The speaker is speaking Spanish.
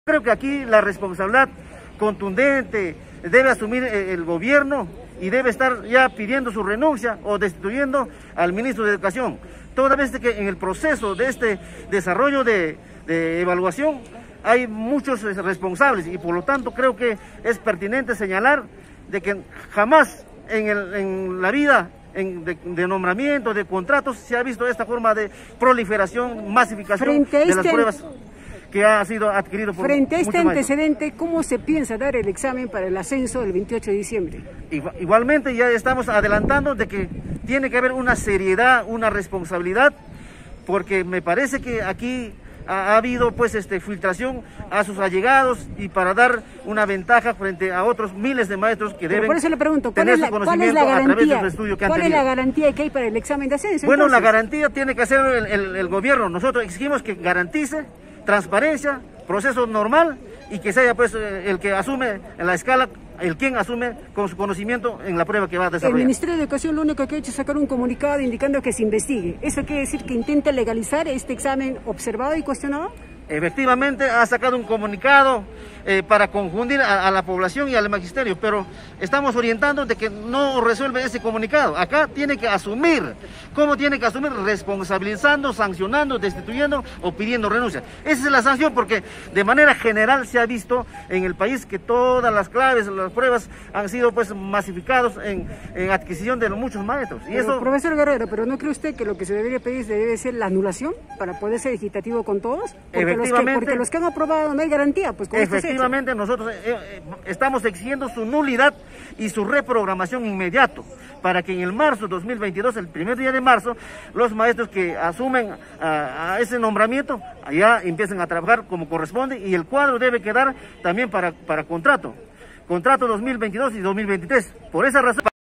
Creo que aquí la responsabilidad contundente debe asumir el gobierno y debe estar ya pidiendo su renuncia o destituyendo al ministro de Educación. Toda vez que en el proceso de este desarrollo de evaluación hay muchos responsables y por lo tanto creo que es pertinente señalar de que jamás en la vida de nombramiento, de contratos, se ha visto esta forma de proliferación, masificación de las pruebas que ha sido adquirido por frente a este antecedente, maestros. ¿Cómo se piensa dar el examen para el ascenso del 28 de diciembre? Igualmente ya estamos adelantando de que tiene que haber una seriedad, una responsabilidad, porque me parece que aquí ha habido pues filtración a sus allegados y para dar una ventaja frente a otros miles de maestros que deben por eso le pregunto, tener su conocimiento a través de su estudio que han tenido. ¿Cuál es la garantía que hay para el examen de ascenso? Bueno, entonces? la garantía tiene que hacer el gobierno. Nosotros exigimos que garantice transparencia, proceso normal y que sea pues el que asume en la escala, quien asume con su conocimiento en la prueba que va a desarrollar. El Ministerio de Educación lo único que ha hecho es sacar un comunicado indicando que se investigue. ¿Eso quiere decir que intenta legalizar este examen observado y cuestionado? Efectivamente ha sacado un comunicado para confundir a la población y al magisterio, pero estamos orientando de que no resuelve ese comunicado. Acá tiene que asumir. ¿Cómo tiene que asumir? Responsabilizando, sancionando, destituyendo o pidiendo renuncia. Esa es la sanción porque de manera general se ha visto en el país que todas las claves, las pruebas han sido pues masificados en adquisición de muchos maestros. Y eso... Profesor Guerrero, ¿pero no cree usted que lo que se debería pedir debe ser la anulación para poder ser equitativo con todos? Porque los que han aprobado no hay garantía, pues con efectivamente nosotros estamos exigiendo su nulidad y su reprogramación inmediato para que en el marzo 2022, el primer día de marzo, los maestros que asumen a ese nombramiento allá empiecen a trabajar como corresponde y el cuadro debe quedar también para contrato 2022 y 2023. Por esa razón